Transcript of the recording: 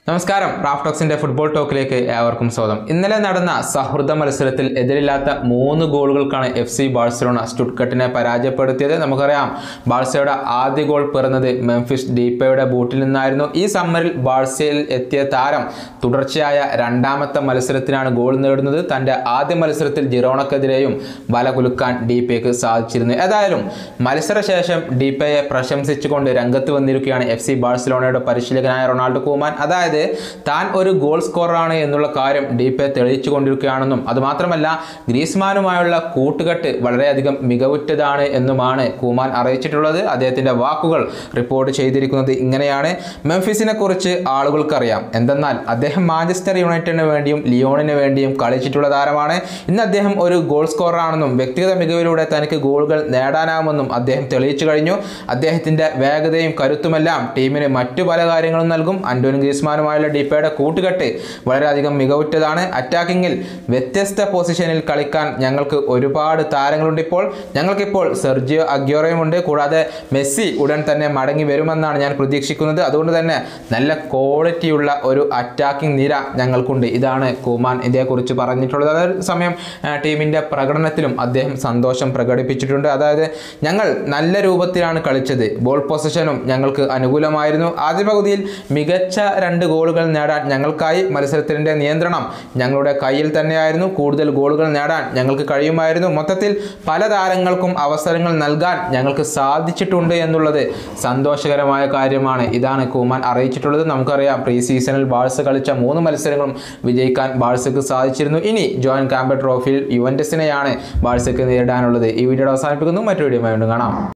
നമസ്കാരം, റാഫ്റ്റോക്സിന്റെ ഫുട്ബോൾ ടോക്കിലേക്ക് ഏവർക്കും സ്വാഗതം. ഇന്നലെ നടന്ന സൗഹൃദ മത്സരത്തിൽ എതിരില്ലാത്ത 3 ഗോളുകൾക്കാണ് FC ബാഴ്സലോണ സ്റ്റുട്ട്ഗർട്ടിനെ പരാജയപ്പെടുത്തിയത്. നമുക്കറിയാം, ബാഴ്സയുടെ ആദ്യ ഗോൾ പിറന്നത് മെംഫിസ് ഡീപ്പയുടെ ബൂട്ടിൽ നിന്നായിരുന്നു. ഈ സമ്മറിൽ ബാഴ്സയിൽ എത്തിയ താരം തുടർച്ചയായ രണ്ടാമത്തെ മത്സരത്തിനാണ് ഗോൾ നേടുന്നത്. തന്റെ ആദ്യ മത്സരത്തിൽ ജിറോണക്കെതിരെയും വല കുലുക്കാൻ ഡീപ്പയ്ക്ക് സാധിച്ചിരുന്നു. ഏതായാലും മത്സരശേഷം ഡീപ്പയെ പ്രശംസിച്ചുകൊണ്ട് രംഗത്ത് വന്നിരിക്കുകയാണ് FC ബാഴ്സലോണയുടെ പരിശീലകനായ റൊണാൾഡോ കൂമാൻ. അതായത് താൻ ഒരു ഗോൾ സ്കോററാണ് എന്നുള്ള കാര്യം ഡീപ്പെ തെളിയിച്ചു കൊണ്ടിരിക്കുകയാണെന്നും അതുമാത്രമല്ല ഗ്രീസ്മാനുമായുള്ള കൂട്ടുകെട്ട് വളരെയധികം മികവുറ്റതാണ് എന്നുമാണ് കൂമാൻ അറിയിച്ചിട്ടുള്ളത്. അദ്ദേഹത്തിന്റെ വാക്കുകൾ റിപ്പോർട്ട് ചെയ്തിരിക്കുന്നത് ഇങ്ങനെയാണ്: മെംഫിസിനെ കുറിച്ച് ആളുകൾക്കറിയാം, എന്തെന്നാൽ അദ്ദേഹം മാഞ്ചസ്റ്റർ യുണൈറ്റഡിന് വേണ്ടിയും ലിയോണിന് വേണ്ടിയും കളിച്ചിട്ടുള്ള താരമാണ്. ഇന്ന് അദ്ദേഹം ഒരു ഗോൾ സ്കോററാണെന്നും വ്യക്തിഗത മികവിലൂടെ തനിക്ക് ഗോളുകൾ നേടാനാവുമെന്നും അദ്ദേഹം തെളിയിച്ചു കഴിഞ്ഞു. അദ്ദേഹത്തിന്റെ വേഗതയും കരുത്തുമെല്ലാം ടീമിന് മറ്റു പല കാര്യങ്ങളും നൽകും. ആന്റോണിയോ ഗ്രീസ്മാനുമായുള്ള ഡീപ്പയുടെ കൂട്ടുകെട്ട് വളരെയധികം മികവുറ്റതാണ്. അറ്റാക്കിങ്ങിൽ വ്യത്യസ്ത പൊസിഷനിൽ കളിക്കാൻ ഞങ്ങൾക്ക് ഒരുപാട് താരങ്ങളുണ്ട്. ഞങ്ങൾക്കിപ്പോൾ സെർജിയോ അഗ്യൂറോയുമുണ്ട്. കൂടാതെ മെസ്സി ഉടൻ തന്നെ മടങ്ങി വരുമെന്നാണ് ഞാൻ പ്രതീക്ഷിക്കുന്നത്. അതുകൊണ്ട് തന്നെ നല്ല ക്വാളിറ്റിയുള്ള ഒരു അറ്റാക്കിംഗ് നിര ഞങ്ങൾക്കുണ്ട്. ഇതാണ് കൂമാൻ ഇതേക്കുറിച്ച് പറഞ്ഞിട്ടുള്ളത്. അതേസമയം ടീമിന്റെ പ്രകടനത്തിലും അദ്ദേഹം സന്തോഷം പ്രകടിപ്പിച്ചിട്ടുണ്ട്. അതായത്, ഞങ്ങൾ നല്ല രൂപത്തിലാണ് കളിച്ചത്, ബോൾ പൊസിഷനും ഞങ്ങൾക്ക് അനുകൂലമായിരുന്നു. ആദ്യ പകുതിയിൽ മികച്ച 2 ഗോളുകൾ നേടാൻ ഞങ്ങൾക്കായി. മത്സരത്തിന്റെ നിയന്ത്രണം ഞങ്ങളുടെ കയ്യിൽ തന്നെയായിരുന്നു. കൂടുതൽ ഗോളുകൾ നേടാൻ ഞങ്ങൾക്ക് കഴിയുമായിരുന്നു. മൊത്തത്തിൽ പല താരങ്ങൾക്കും അവസരങ്ങൾ നൽകാൻ ഞങ്ങൾക്ക് സാധിച്ചിട്ടുണ്ട് എന്നുള്ളത് സന്തോഷകരമായ കാര്യമാണ്. ഇതാണ് കൂമാൻ അറിയിച്ചിട്ടുള്ളത്. നമുക്കറിയാം, പ്രീ സീസണിൽ ബാഴ്സ കളിച്ച 3 മത്സരങ്ങളും വിജയിക്കാൻ ബാഴ്സയ്ക്ക് സാധിച്ചിരുന്നു. ഇനി ജോൻ കാമ്പർ ട്രോഫിയിൽ യുവന്റസിനെയാണ് ബാഴ്സയ്ക്ക് നേരിടാനുള്ളത്. ഈ വീഡിയോ അവസാനിപ്പിക്കുന്നു. മറ്റൊരു വീഡിയോയുമായി കാണാം.